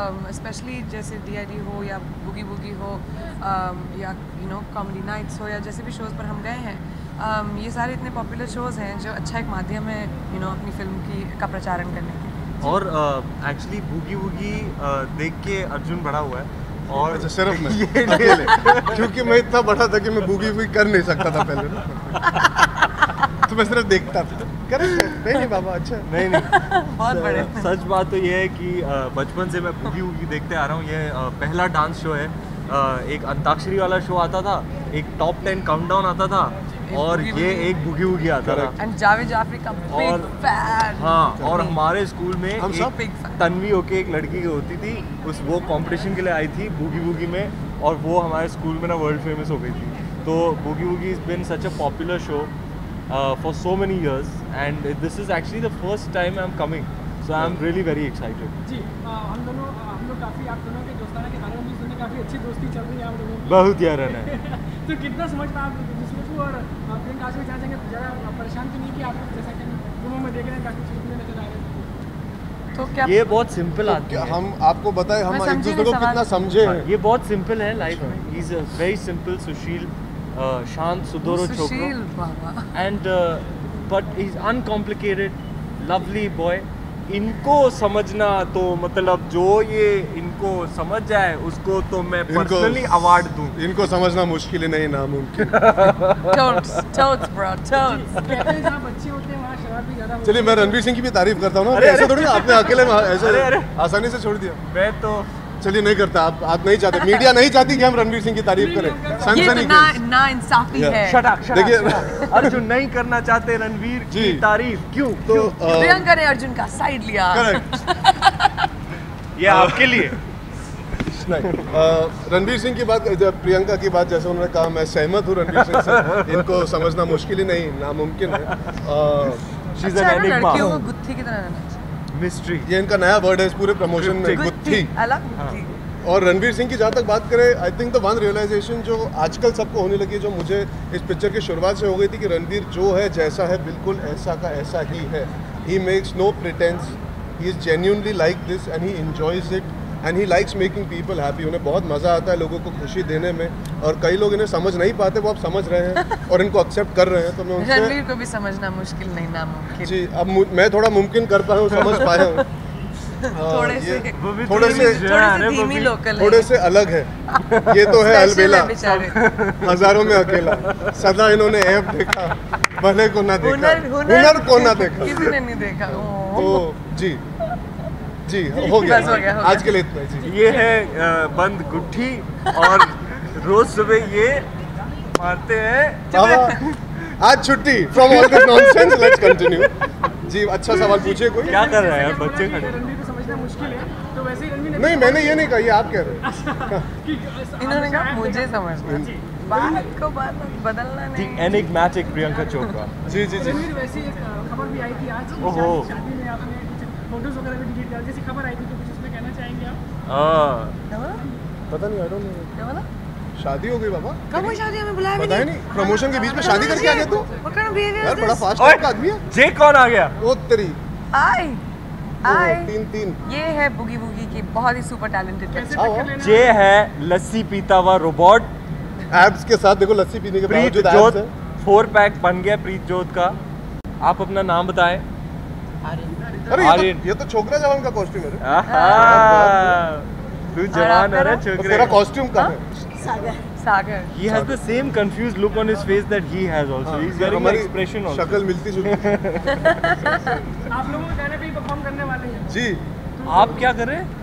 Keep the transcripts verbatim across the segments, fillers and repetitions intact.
Specially जैसे D I D हो या बुगी बुगी हो um, या यू नो कॉमेडी नाइट्स हो या जैसे भी शोज़ पर हम गए हैं, um, ये सारे इतने पॉपुलर शोज़ हैं जो अच्छा एक माध्यम है यू नो अपनी फिल्म की का प्रचारण करने के लिए। और एक्चुअली बुगी बुगी देख के अर्जुन बड़ा हुआ है और अच्छा, सिर्फ मैं ये क्योंकि मैं इतना बड़ा था कि मैं बुगी बुगी कर नहीं सकता था पहले ना तो मैं सिर्फ देखता था। नहीं नहीं बाबा अच्छा नहीं नहीं बहुत बड़े। सच बात तो ये है कि बचपन से मैं बुगी बुगी देखते आ रहा हूँ। ये पहला डांस शो है, एक अंताक्षरी वाला शो आता था, एक टॉप टेन काउंटडाउन आता था और ये एक बुगी बुगी आता था। एंड जावेद जाफरी का बिग फैन। हाँ, और हमारे स्कूल में हम सब एक तन्वी होके एक लड़की होती थी, उस वो कंपटीशन के लिए आई थी बुगी बुगी में और वो हमारे स्कूल में ना वर्ल्ड फेमस हो गई थी। तो बुगी बुगी is been such a popular show Uh, for so many years, and this is actually the first time I'm coming, so I'm really very excited. जी, हम दोनों हम लोग काफ़ी आप दोनों के दोस्ताना के बारे में भी सुने, काफ़ी अच्छी दोस्ती चल रही है आप लोगों की। बहुत यार है तो कितना समझ पाए आप एक दूसरे को, और प्रियंका से जान जाएंगे ज़रा परेशान तो नहीं कि आप जैसा कि फिल्मों में देख रहे हैं काफ़ी चीज़ें नजर आ रही हैं? तो क्या ये बहुत सिंपल आदमी है। हम आपको बताएं हम मैं एक समझी दूसरे को नहीं कितना सवाल। समझे हैं। ये बहुत सिंपल है लाइफ में। He is a very simple, सुशील, शांत, सुदोरो सुशील छोकरो, बाबा। And but he is uncomplicated, lovely boy. इनको समझना तो मतलब जो ये इनको समझ जाए उसको तो मैं पर्सनली अवार्ड दूं। इनको समझना मुश्किल ही नहीं नामुमकिन। Totes, totes bro, totes। कहते हैं जहाँ बच्चे होते हैं वहाँ शराब भी ज़्यादा होती है। चलिए मैं रणवीर सिंह की भी तारीफ करता हूँ ना। अरे, ऐसे थोड़ी आपने अकेले में ऐसे अरे, अरे। आसानी से छोड़ दिया। मैं तो चलिए नहीं करता, आप आप नहीं चाहते, मीडिया नहीं चाहती कि हम रणवीर सिंह की तारीफ करें। ये तो सनसनी ना ना इंसाफी Yeah. है। शट अप, शट देखिए- अप। अर्जुन नहीं करना चाहते रणवीर जी। की तारीफ, क्यों? तो क्यों? प्रियंका ने अर्जुन का साइड लिया। करेक्ट ये आपके लिए। नहीं, अ, रणवीर सिंह की बात, जब प्रियंका की बात जैसे उन्होंने कहा, मैं सहमत हूँ रणवीर सिंह से। इनको समझना मुश्किल ही नहीं, नामुमकिन है। अ, She's अच्छा an है ना, enigma. लड़कियों को गुत्थी की तरह रहना चाहिए। मिस्ट्री। ये इनका नया वर्ड है इस पूरे प्रमोशन में, गुत्थी। अलग गुत्थी। और रणवीर सिंह की जहाँ तक बात करें, I think the one realization जो आजकल सबको होने लगी है, जो मुझे इस पिक्चर की शुरुआत से हो गई थी, कि रणवीर जो है, जैसा है, बिल्कुल ऐसा का ऐसा ही है। He makes no pretence, he is genuinely like this and he enjoys it and he likes making people happy. उन्हें बहुत मज़ा आता है लोगों को खुशी देने में, और कई लोग इन्हें समझ नहीं पाते, वो अब समझ रहे हैं और इनको एक्सेप्ट कर रहे हैं। तो मैं उनसे रणवीर को भी समझना मुश्किल नहीं, नामुमकिन। जी, अब मु- मैं थोड़ा मुमकिन कर पाया हूँ, समझ पाया हूँ। थोड़े से ये वो भी थोड़े धीमी- से थोड़े अरे से वो धीमी भी- लोकल है। थोड़े से अलग है। ये तो है Special अलबेला, है बेचारे। हजारों में अकेला, सदा इन्होंने ऐप देखा, भले को ना देखा, हुनर हुनर को ना देखा। किसी ने नहीं देखा। ओह। तो जी जी हो गया, बस हो गया, हो गया। आज के लिए इतना ही जी। ये है अ, बंद गुट्ठी, और रोज सुबह ये मारते हैं। बाबा, आज छुट्टी from all this nonsense, let's continue. जी, अच्छा सवाल पूछिए कोई। क्या कर रहे हैं जैसे कि बच्चे बोला कि खड़े? रणवीर को समझना मुश्किल है, तो वैसे ही रणवीर ने नहीं, मैंने ये नहीं कहा, ये आप कह रहे हैं। कि इन्होंने कहा मुझे समझना, बात को बात बदलना दी नहीं। एनिग्मेटिक प्रियंका चोपड़ा। जी जी जी। रणवीर वैसे एक खबर भी आई थी आज कि ओहो। शादी शादी में आपने कुछ फोटोज वगैरह भी डिलीट कर, जैसी खबर आई थी, तो कुछ उसमें कहना चाहेंगे आप? हाँ, क्या बोला? पता नहीं, आई डोंट नो। क्या बोला? शादी हो गई बाबा? कब हुई शादी? हमें बुलाया भी पता ही नहीं, प्रमोशन के बीच में शादी करके आ गया तू? What kind of behavior यार is बड़ा this? फास्ट ओए, टाइप का आदमी है। जे कौन आ गया? ओ तेरी, आई आई तीन तीन। ये है बुगी बुगी की बहुत ही सुपर टैलेंटेड कैसे बच्चा। आओ। टक्कर लेना? जे है लस्सी पीता हुआ रोबोट। एब्स के साथ देखो, लस्सी पीने के प्रीत बावजूद जोत, एब्स है। फोर पैक बन गया प्रीत जोत का। आप अपना नाम बताएं। अरे ये आर्यन। तो, ये तो छोकरा जवान का कॉस्ट्यूम है। आहा, तू जवान है ना तो छोकरे। तेरा कॉस्ट्यूम कहाँ है? सागर। He has the same confused look on his face that he has also. He's wearing the हमारी expression also. शक्ल मिलती जुलती। आप लोगों के गाने पे ही परफॉर्म करने वाले हैं। जी आप क्या कर रहे हैं?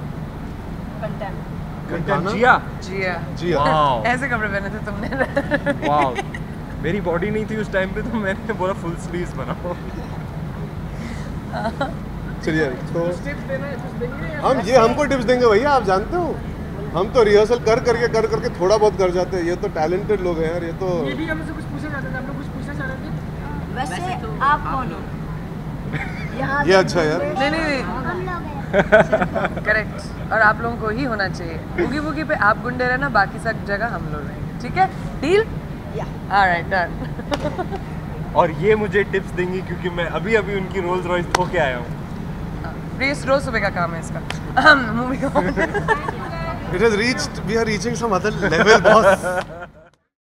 गाना? जिया। जिया। जी हाँ। वाओ, ऐसे कपड़े पहने थे तुमने। वाओ। मेरी बॉडी नहीं थी उस टाइम पे, तो मैंने बोला फुल स्लीव्स बनाओ। चलिए, तो टिप्स देना है, कुछ देंगे या हम ये हमको टिप्स देंगे भैया, आप जानते हो हम तो रिहर्सल कर करके कर करके थोड़ा बहुत कर जाते हैं। ये तो टैलेंटेड लोग हैं यार, ये तो ये भी हमसे कुछ पूछना चाहते थे, आप लोग कुछ पूछना चाह रहे थे? वैसे आप कौन हो? यहाँ ये अच्छा यार। नहीं नहीं नहीं, हम लोग हैं। करेक्ट। और आप लोगों को ही होना चाहिए। बुगी बुगी पे आप गुंडे रहना, बाकी सब जगह हम लोग रहेंगे, ठीक है? डील? Alright, done. और ये मुझे टिप्स देंगी क्योंकि मैं अभी अभी उनकी रोल्स रॉयस खो के आया हूँ। रेस रोज सुबह का काम है इसका। Movie It has reached, we are reaching some other level, boss.